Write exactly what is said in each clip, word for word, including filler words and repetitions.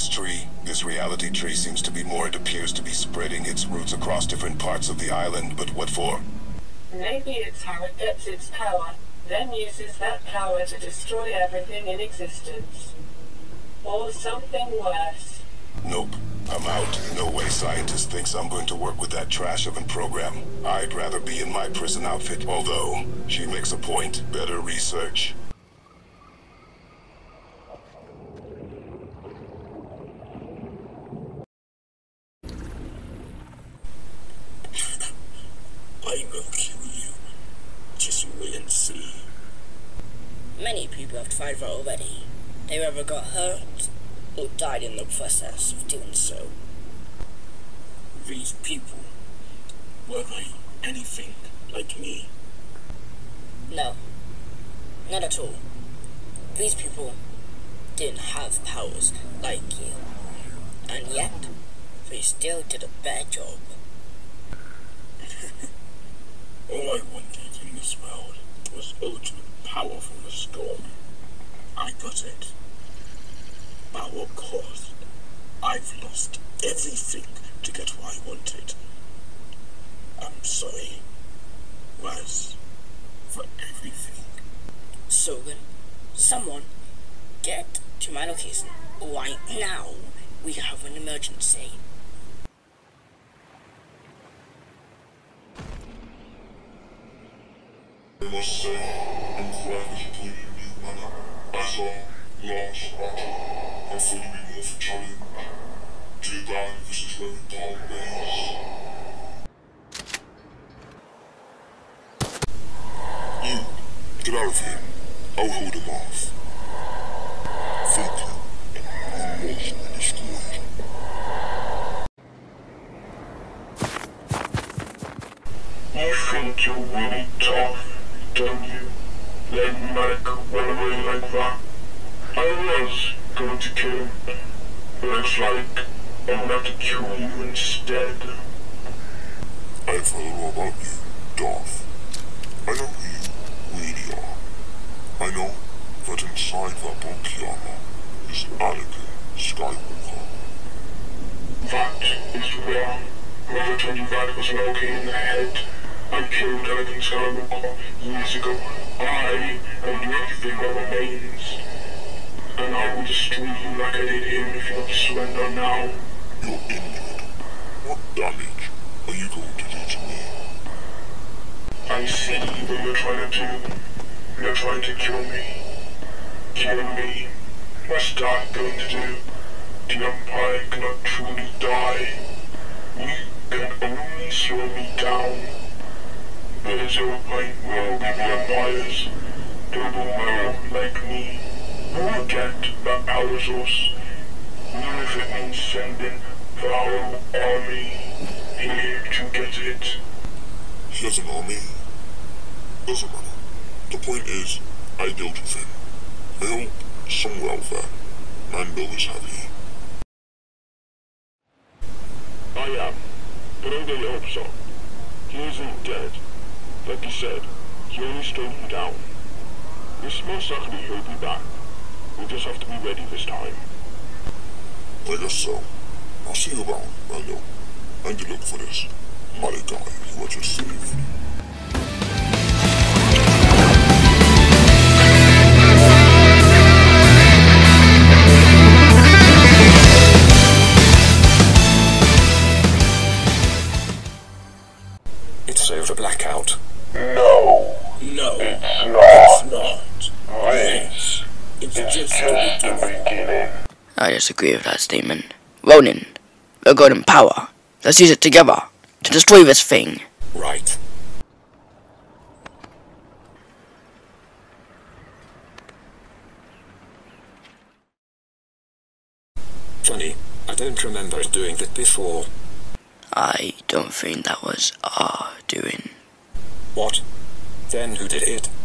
this tree, this reality tree seems to be more. It appears to be spreading its roots across different parts of the island, but what for? Maybe it's how it gets its power, then uses that power to destroy everything in existence. Or something worse. Nope. I'm out. No way scientist thinks I'm going to work with that trash of a program. I'd rather be in my prison outfit, although she makes a point. Better research. I will kill you. Just wait and see. Many people have tried that already. They either got hurt or died in the process of doing so. These people, were they anything like me? No, not at all. These people didn't have powers like you, and yet they still did a bad job. All I wanted in this world was ultimate power from the storm. I got it. At what cost? I've lost everything to get what I wanted. I'm sorry, Raz, for everything. So then, someone get to my location right now. We have an emergency. I must say, I'm glad that you put in new manner. As a large battle, I thought you'd be more of a challenge. Too bad this is where we part ways. You, get out of here. I'll hold him off. Thank you, and emotionally destroyed. You think you're really tough, don't you? Letting Malik run away like that. I was going to kill him. Looks like I'm going to kill you instead. I've heard all about you, Darth. I know who you really are. I know that inside that bulky armor is Anakin Skywalker. That is wrong. Whoever told you that was an okay in the head. I killed Anakin Skywalker years ago. I am everything that remains. And I will destroy you like I did him if you don't surrender now. You're injured. What damage are you going to do to me? I see what you're trying to do. You're trying to kill me. Kill me. What's that going to do? The Empire cannot truly die. You can only slow me down. There is a point where all the Empires, they will know like me. We will get that power source, even if it means sending the whole army here to get it. He has an army? Doesn't matter. The point is, I dealt with him. I hope somewhere out there, Mando is happy. I am, but I really hope so. He isn't dead. Like you said, he only slowed me down. This most likely he'll be back. We'll just have to be ready this time. I guess so. I'll see you around, Mando. And you look for this Malik guy you were just saved. It's over blackout. No! No, It's not. it's not. Yes. It's just the beginning. I disagree with that statement. Ronin, we're good in power. Let's use it together to destroy this thing. Right. Funny, I don't remember doing that before. I don't think that was our doing. What? Then who did it?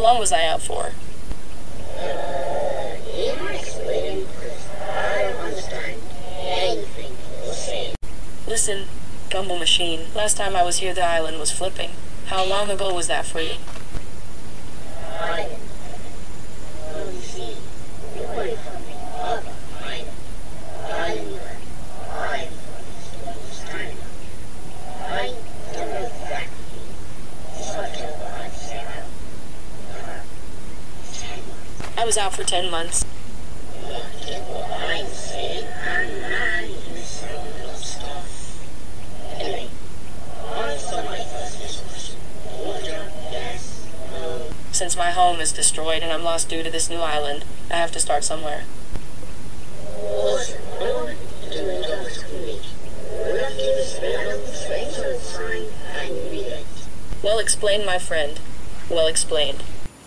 long was I out for? Uh, you don't explain, because I don't understand anything you're saying. Listen, Gumble Machine, last time I was here the island was flipping. How long ago was that for you? I don't know. Well, you see, you're away from the other island. Island I'm from is understand. I don't know exactly. It's like a I say out. Ten months. I was out for ten months. Look at what I'm saying, and now you're saying little stuff. Anyway, on to my first business. Water, gas, no. Since my home is destroyed and I'm lost due to this new island, I have to start somewhere. Water, no. Doing dollars a week. We're not doing this man on the train on sign and read it. Well explained, my friend. Well explained.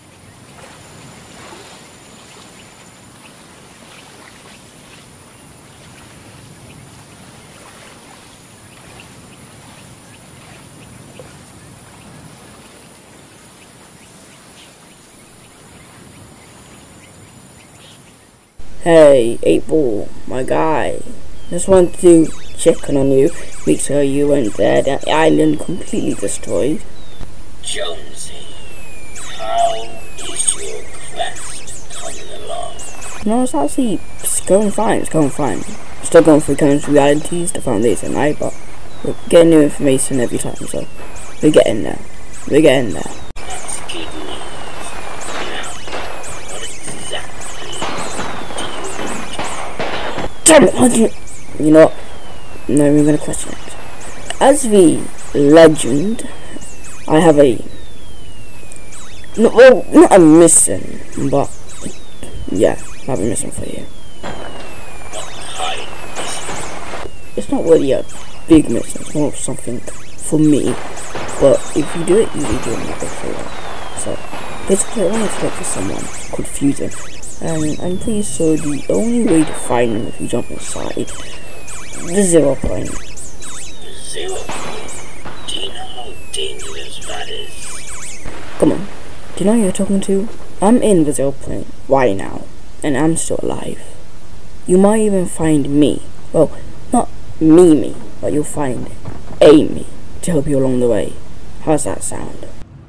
Hey, eight ball, my guy. Just wanted to check on you, make sure you weren't there. The island completely destroyed. Jonesy, how is your quest coming along? No, it's actually it's going fine. It's going fine. Still going through current realities, the foundation, right? But we're getting new information every time, so we're getting there. We're getting there. That's good news. Now, what exactly Damn it! How do you? You know, no, we're gonna question it. As the legend, I have a no, well, not a mission, but yeah, I have a mission for you. It's not really a big mission. It's more of something for me. But if you do it, you do it not for you. So basically, I want to talk to someone called Fusion, and I'm pretty sure the only way to find him if you jump inside the zero point. Zero point? Do you know how dangerous that is? Come on, do you know who you're talking to? I'm in the zero point right now, and I'm still alive. You might even find me. Well, not me me, but you'll find a me to help you along the way. How's that sound?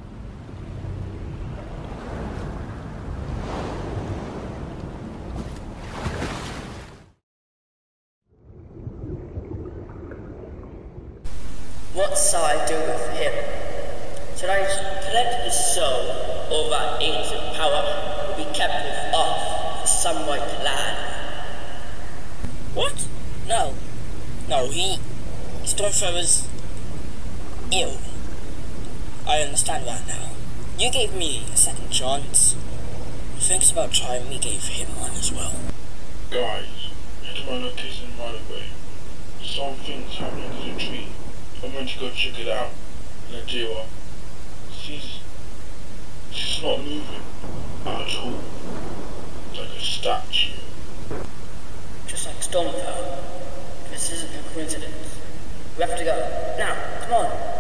What shall I do with him? Should I collect his soul, or that ancient power will be captive of the some white land? What? No. No, he... Stormthrowers... Ew. I understand that now. You gave me a second chance. Thinks about trying, we gave him one as well. Guys, head to my location right away. Something's happening to the tree. I'm going to go check it out. Nadira, she's... she's not moving at all. It's like a statue. Just like Stormfell. This isn't a coincidence. We have to go. Now, come on.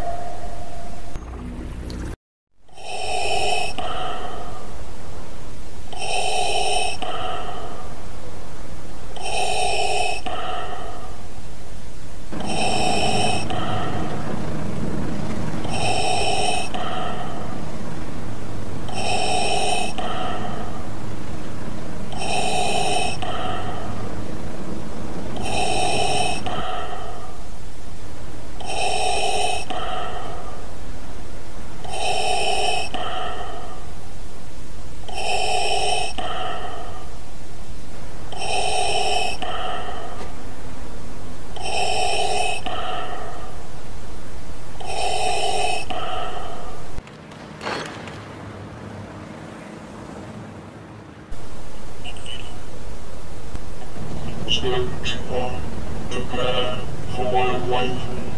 Prepare for my arrival.